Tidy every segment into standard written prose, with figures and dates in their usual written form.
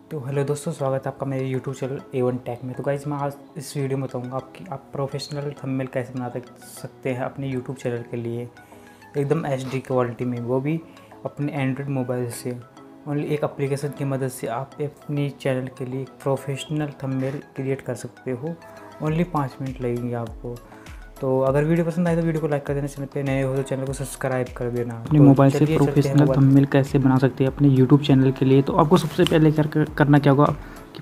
तो हेलो दोस्तों, स्वागत है आपका मेरे यूट्यूब चैनल A1 टेक में। तो गाइज मैं आज इस वीडियो में बताऊंगा आप प्रोफेशनल थंबनेल कैसे बना सकते हैं अपने यूट्यूब चैनल के लिए एकदम HD क्वालिटी में, वो भी अपने एंड्रॉयड मोबाइल से। ओनली एक एप्लीकेशन की मदद से आप अपनी चैनल के लिए एक प्रोफेशनल थंबनेल क्रिएट कर सकते हो। ओनली 5 मिनट लगेंगे आपको। तो अगर वीडियो पसंद आए तो वीडियो को लाइक कर देना, चैनल पे नए हो तो चैनल को सब्सक्राइब कर देना। अपने तो मोबाइल से चलिए चलते हैं प्रोफेशनल मोबाइल। थंबनेल कैसे बना सकते हैं अपने यूट्यूब चैनल के लिए। तो आपको सबसे पहले करना क्या होगा कि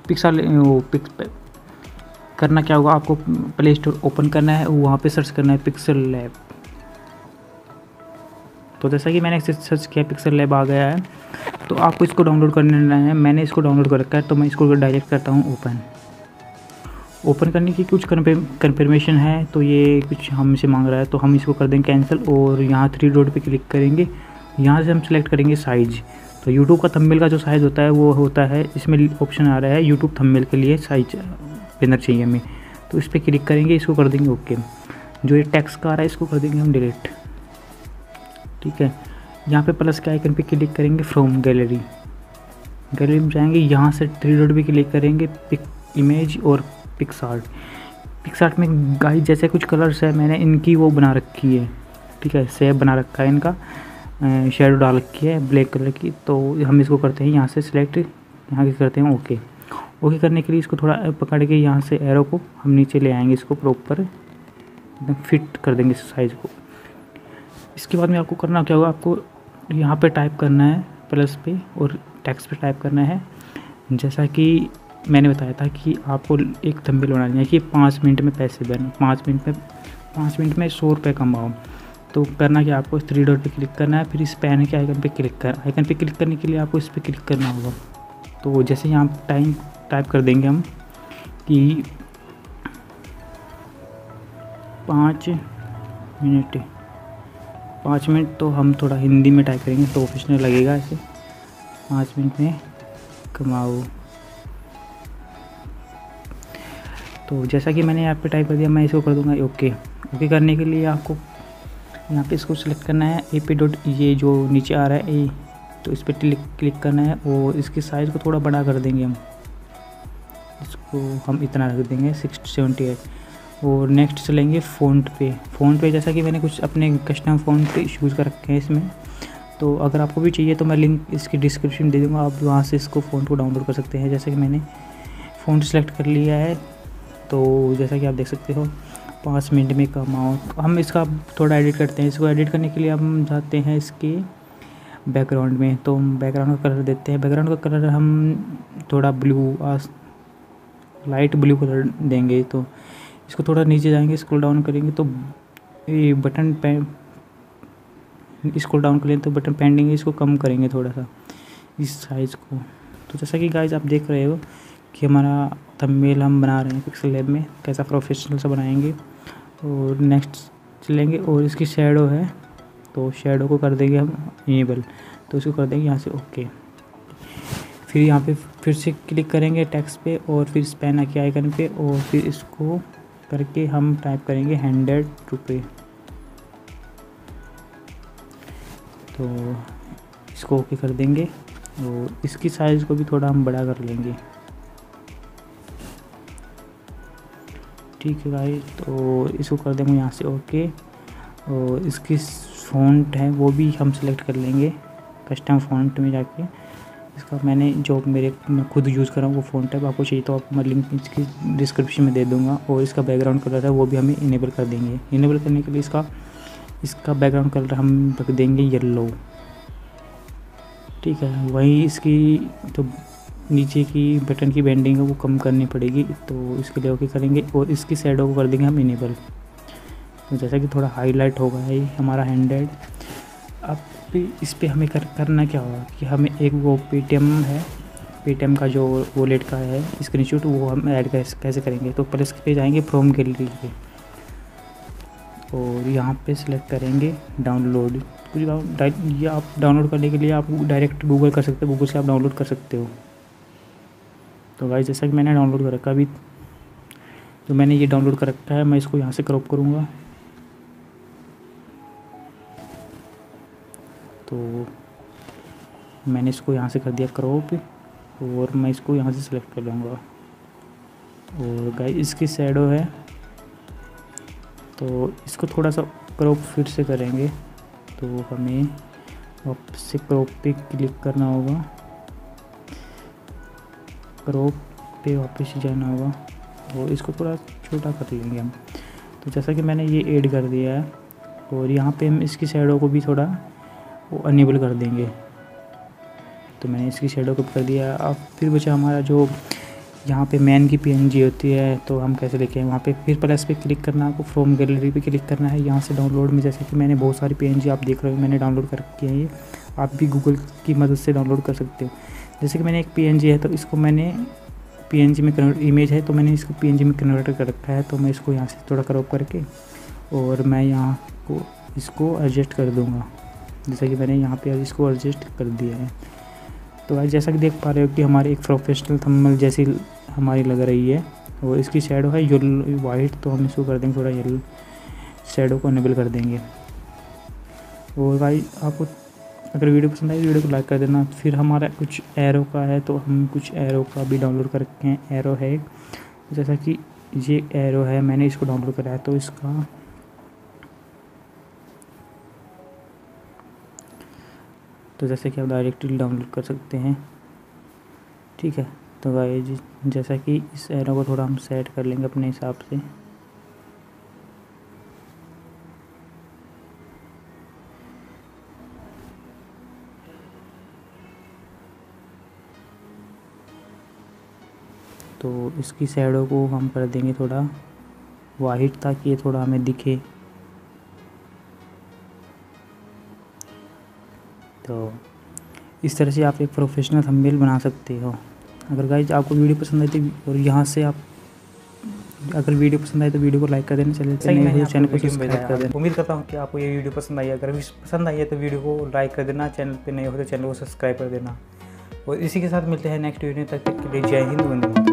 करना क्या होगा, आपको प्ले स्टोर ओपन करना है, वहाँ पे सर्च करना है पिक्सल लैब। तो जैसा कि मैंने सर्च किया, पिक्सल लैब आ गया है। तो आपको इसको डाउनलोड करना है। मैंने इसको डाउनलोड कर रखा है, तो मैं इसको डायरेक्ट करता हूँ ओपन करने की कुछ कन्फर्मेशन है, तो ये कुछ हमसे मांग रहा है, तो हम इसको कर देंगे कैंसिल। और यहाँ 3 डॉट पे क्लिक करेंगे। यहाँ से हम सेलेक्ट करेंगे साइज़। तो यूट्यूब का थंबनेल का जो साइज़ होता है वो होता है, इसमें ऑप्शन आ रहा है यूट्यूब थंबनेल के लिए साइज विनर चाहिए हमें। तो इस पर क्लिक करेंगे, इसको कर देंगे ओके। जो ये टेक्स्ट का आ रहा है इसको कर देंगे हम डिलीट। ठीक है, यहाँ पे प्लस के आइकन पे क्लिक करेंगे, फ्रॉम गैलरी में जाएंगे। यहाँ से 3 डॉट पे क्लिक करेंगे, पिक इमेज और पिक्सार्ट में गाइस जैसे कुछ कलर्स है, मैंने इनकी वो बना रखी है। ठीक है, सेव बना रखा है, इनका शेडो डाल रखी है ब्लैक कलर की। तो हम इसको करते हैं यहाँ से सिलेक्ट, यहाँ के करते हैं ओके करने के लिए इसको थोड़ा पकड़ के यहाँ से एरो को हम नीचे ले आएंगे, इसको प्रॉपर एकदम फिट कर देंगे इस साइज़ को। इसके बाद में आपको करना क्या होगा, आपको यहाँ पे टाइप करना है प्लस पे और टेक्स्ट पे टाइप करना है। जैसा कि मैंने बताया था कि आपको एक थंबनेल बनानी है कि 5 मिनट में पैसे बने, 5 मिनट में 100 रुपये कमाओ। तो करना क्या, आपको 3 डॉट पे क्लिक करना है, फिर इस पेन के आइकन पे क्लिक करने के लिए आपको इस पर क्लिक करना होगा। तो जैसे यहाँ टाइम टाइप कर देंगे हम कि 5 मिनट, तो हम थोड़ा हिंदी में टाइप करेंगे, प्रोफेशनल लगेगा ऐसे। 5 मिनट में कमाओ। तो जैसा कि मैंने यहाँ पे टाइप कर दिया, मैं इसको कर दूंगा ओके करने के लिए आपको यहाँ पे इसको सेलेक्ट करना है, ये जो नीचे आ रहा है तो इस पर क्लिक करना है और इसकी साइज़ को थोड़ा बड़ा कर देंगे हम। इसको हम इतना रख देंगे 678। और नेक्स्ट चलेंगे फ़ॉन्ट पे जैसा कि मैंने कुछ अपने कस्टम फ़ॉन्ट यूज़ कर रखे हैं इसमें। तो अगर आपको भी चाहिए तो मैं लिंक इसकी डिस्क्रिप्शन में दे दूँगा, आप वहाँ से इसको फ़ॉन्ट को डाउनलोड कर सकते हैं। जैसे कि मैंने फ़ॉन्ट सेलेक्ट कर लिया है, तो जैसा कि आप देख सकते हो 5 मिनट में कमाओ। तो हम इसका थोड़ा एडिट करते हैं। इसको एडिट करने के लिए हम जाते हैं इसके बैकग्राउंड में, तो हम बैकग्राउंड का कलर देते हैं। बैकग्राउंड का कलर हम थोड़ा लाइट ब्लू कलर देंगे। तो इसको थोड़ा नीचे जाएंगे, स्क्रॉल डाउन करेंगे तो ये स्क्रॉल डाउन करेंगे तो बटन पेंडिंग है, इसको कम करेंगे थोड़ा सा इस साइज़ को। तो जैसा कि गाइस आप देख रहे हो कि हमारा थंबनेल हम बना रहे हैं पिक्सल लैब में, कैसा प्रोफेशनल सा बनाएंगे। और नेक्स्ट चलेंगे और इसकी शैडो है, तो शैडो को कर देंगे हम इनेबल। तो इसको कर देंगे यहाँ से ओके। फिर यहाँ पे फिर से क्लिक करेंगे टेक्स्ट पे और फिर स्पेन के आइकन पे, और फिर इसको करके हम टाइप करेंगे 100 रुपये। तो इसको ओके कर देंगे और इसकी साइज़ को भी थोड़ा हम बड़ा कर लेंगे। ठीक है गाइस, तो इसको कर देंगे यहाँ से ओके। और इसकी फ़ॉन्ट है वो भी हम सेलेक्ट कर लेंगे कस्टम फ़ॉन्ट में जाके। इसका मैं खुद यूज़ कर रहा हूँ वो फ़ॉन्ट है, आपको चाहिए तो आप मैं लिंक इसकी डिस्क्रिप्शन में दे दूँगा। और इसका बैकग्राउंड कलर है वो भी हमें इनेबल कर देंगे। इनेबल करने के लिए इसका बैकग्राउंड कलर हम रख देंगे येलो। ठीक है, वहीं इसकी तो नीचे की बटन की बेंडिंग है वो कम करनी पड़ेगी, तो इसके लिए ओके करेंगे। और इसकी शैडो को कर देंगे हम इनेबल। तो जैसा कि थोड़ा हाईलाइट होगा ये हमारा 100। अब इस पर हमें करना क्या होगा कि हमें एक वो पेटीएम का जो वॉलेट का है स्क्रीनशॉट, वो हम ऐड कैसे करेंगे। तो प्लस पे जाएंगे फ्रॉम गैलरी पे और यहाँ पे सिलेक्ट करेंगे डाउनलोड। ये आप डाउनलोड करने के लिए आप डायरेक्ट गूगल कर सकते हो, गूगल से आप डाउनलोड कर सकते हो। तो गाइस जैसा कि मैंने डाउनलोड कर रखा, अभी तो मैंने ये डाउनलोड कर रखा है, मैं इसको यहाँ से क्रॉप करूँगा। तो मैंने इसको यहाँ से कर दिया क्रॉप और मैं इसको यहाँ से सेलेक्ट कर लूँगा। और गाइस इसकी शैडो है तो इसको थोड़ा सा क्रॉप फिर से करेंगे, तो हमें वापस से क्रॉप पे क्लिक करना होगा, क्रॉप पे वापस जाना होगा और इसको थोड़ा छोटा कर लेंगे हम। तो जैसा कि मैंने ये ऐड कर दिया है और यहाँ पे हम इसकी शैडो को भी थोड़ा वो अनेबल कर देंगे। तो मैंने इसकी शैडो को कर दिया। अब फिर बचा हमारा जो यहाँ पे मैन की पीएनजी होती है, तो हम कैसे देखें, वहाँ पे फिर प्लस पे क्लिक करना है आपको, फ्रॉम गैलरी पे क्लिक करना है, यहाँ से डाउनलोड में, जैसे कि मैंने बहुत सारी पीएनजी आप देख रहे हो मैंने डाउनलोड कर रखी है, ये आप भी गूगल की मदद से डाउनलोड कर सकते हो। जैसे कि मैंने एक पीएनजी है तो इसको मैंने पीएनजी में कन्वर्ट, इमेज है तो मैंने इसको पीएनजी में कन्वर्ट कर रखा है। तो मैं इसको यहाँ से थोड़ा क्रॉप करके और मैं यहाँ को इसको एडजस्ट कर दूँगा, जैसा कि मैंने यहाँ पे इसको एडजस्ट कर दिया है। तो आज जैसा कि देख पा रहे हो कि हमारी एक प्रोफेशनल थंबनेल जैसी हमारी लग रही है और इसकी शैडो है येलो वाइट, तो हम इसको कर देंगे थोड़ा येलो, शैडो को इनेबल कर देंगे। और भाई आपको अगर वीडियो पसंद आई वीडियो को लाइक कर देना। फिर हमारा कुछ एरो का है तो हम कुछ एरो का भी डाउनलोड कर रखे हैं। एरो है जैसा कि ये एरो है, मैंने इसको डाउनलोड करा है, तो इसका तो जैसे कि आप डायरेक्टली डाउनलोड कर सकते हैं, ठीक है। तो गाइस जैसा कि इस एरो को थोड़ा हम सेट कर लेंगे अपने हिसाब से। तो इसकी शैडो को हम कर देंगे थोड़ा वाइट ताकि ये थोड़ा हमें दिखे। तो इस तरह से आप एक प्रोफेशनल थंबनेल बना सकते हो। अगर गाइस आपको वीडियो पसंद आई तो और यहाँ से आप अगर वीडियो पसंद आए तो वीडियो को लाइक कर देना, चैनल को सब्सक्राइब कर देना। उम्मीद करता हूँ कि आपको ये वीडियो पसंद आई। अगर पसंद आई है तो वीडियो को लाइक कर देना, चैनल पे नए हो तो चैनल को सब्सक्राइब कर देना। और इसी के साथ मिलते हैं नेक्स्ट वीडियो, तक के लिए जय हिंद, वंदे मातरम।